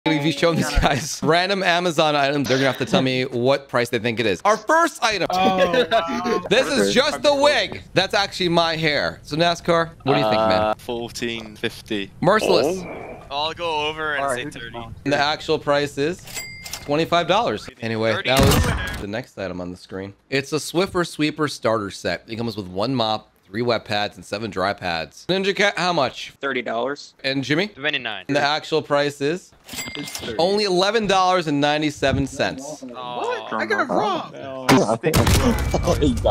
If you show these guys random Amazon items, they're gonna have to tell me what price they think it is. Our first item. Oh, wow. This is just the wig. That's actually my hair. So NASCAR, what do you think, man? 14.50. Merciless. I'll go over and say 30. And the actual price is $25. Anyway, that was the next item on the screen. It's a Swiftor sweeper starter set. It comes with 1 mop, 3 wet pads, and 7 dry pads. Ninja Cat, how much? $30. And Jimmy? 29. And the actual price is only $11.97. Oh. What? I got it wrong.